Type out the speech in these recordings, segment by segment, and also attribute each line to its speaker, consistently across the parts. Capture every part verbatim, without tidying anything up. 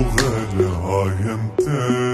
Speaker 1: وغلاي انت،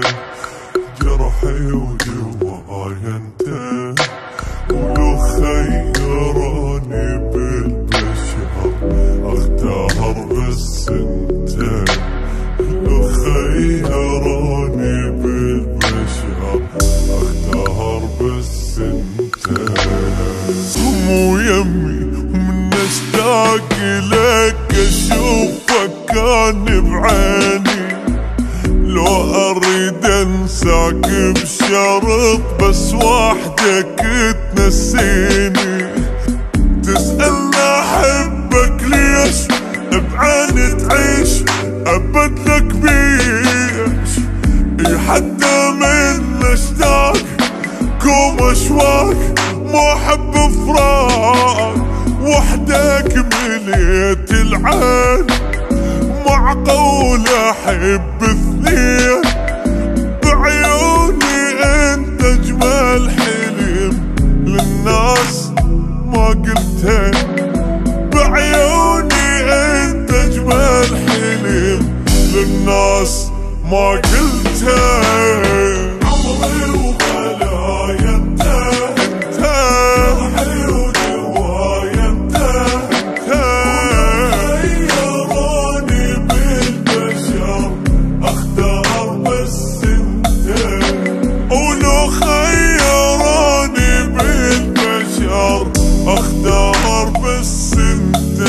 Speaker 1: جرحي وجواي انت، ولو خيروني بالبشر اختار بس انت، لو خيروني بالبشر اختار بس انت. مو يمي ومن اشتاق لك اشوفك كان بعيني، لو اريد انساك بشرط بس وحدك تنسيني، تسألني احبك ليش بعيني تعيش ابد لك بيش، حتى من اشتاق كوم اشواق مو احب فراق، وحدك مليت العين معقول احب اثنين، بعيوني انت اجمل حلم للناس ما قلتين، بعيوني انت اجمل حلم للناس ما قلتين. عمري وغلاي انت، انت روحي وجواي انت، انت خيروني بالبشر اختار بس انت، ولو خيروني بالبشر اختار بس انت.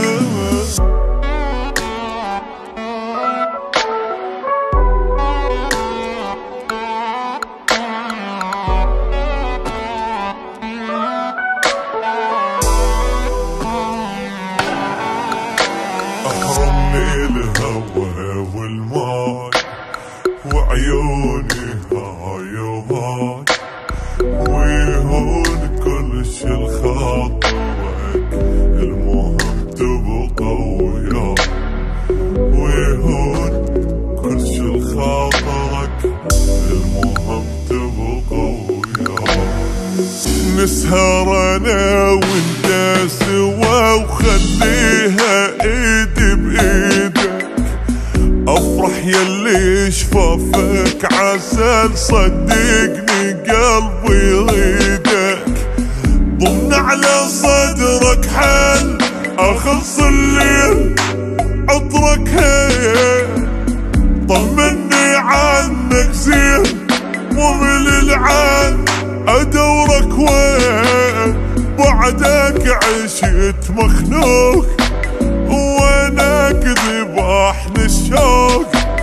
Speaker 1: أحرمني الهوى والماي وعيوني هاي وهاي، ويهون كل شي لخاطرك المهم تبقى وياي، ويهون كل شي لخاطرك المهم تبقى وياي. نسهر انا وانت سوا وخليها ايدي بايدك، افرح يلي شفافك عسل صدقني قلبي يريدك، ضمن على صدرك حل اخلص الليل عطرك هين، طمني عنك زين ومن العين ادورك وين، بعدك عشت مخنوق وينك ذبحني الشوق،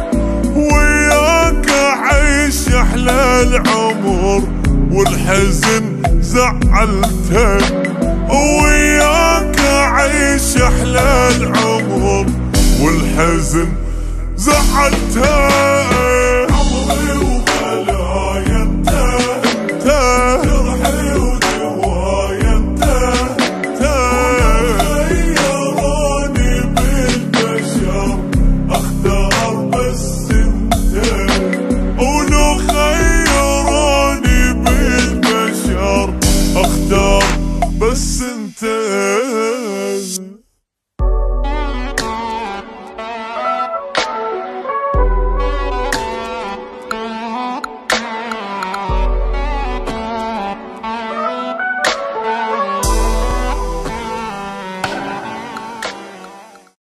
Speaker 1: وياك اعيش احلى العمر والحزن زعلتك، وياك اعيش احلى العمر والحزن زعلتك.